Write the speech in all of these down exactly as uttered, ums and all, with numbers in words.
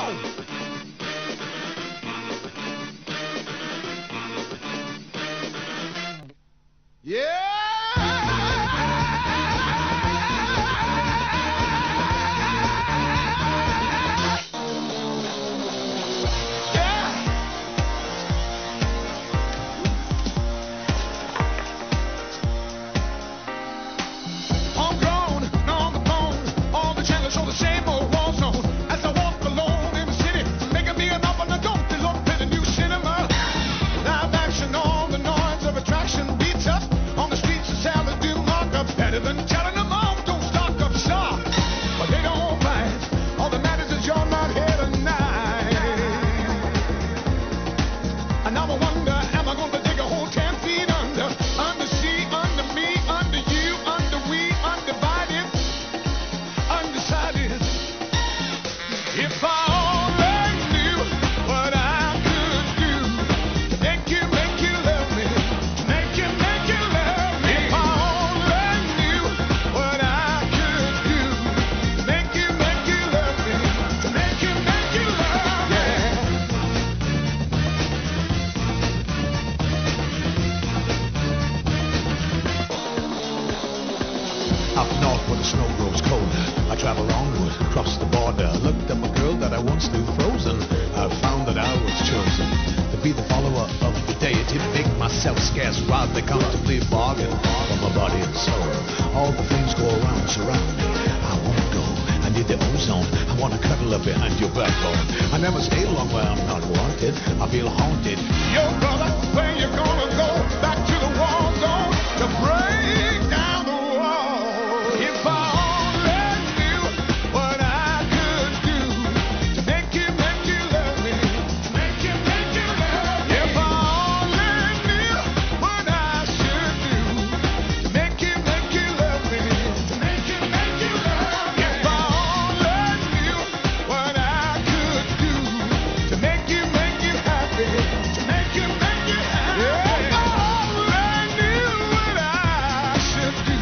Up north where the snow grows cold, I travel onward across the border. Looked at my girl that I once knew frozen. I found that I was chosen to be the follower of the deity. Make myself scarce while they comfortably bargain for my body and soul. All the things go around, surround me. I won't go. I need the ozone. I want to cuddle up behind your backbone. I never stay long where I'm not wanted. I feel haunted. Yo, brother, where you gonna go? Back to the war zone to break down the wall. If I only knew what I could do to make you, make you love me, make you, make you love me. If I only knew what I should do to make you, make you love me, to make you, make you love me. If I only knew what I could do to make you, make you happy, to make you, make you happy. If I only knew what I should do,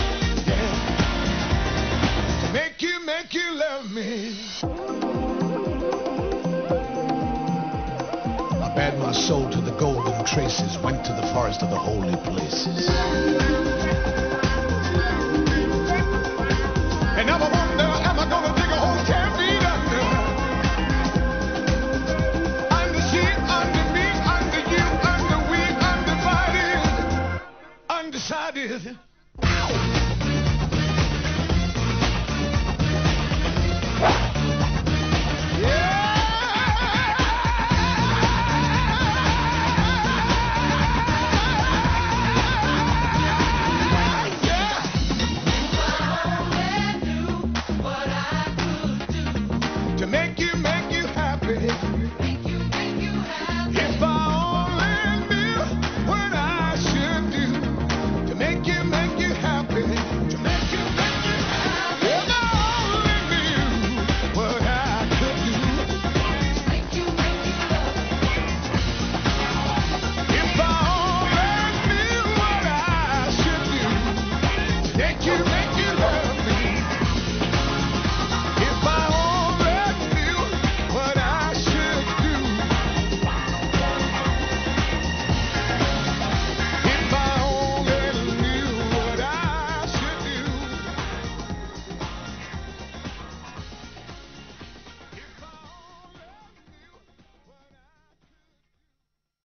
yeah, to make you, make you love me. I bared my soul to the golden traces, went to the forest of the holy places.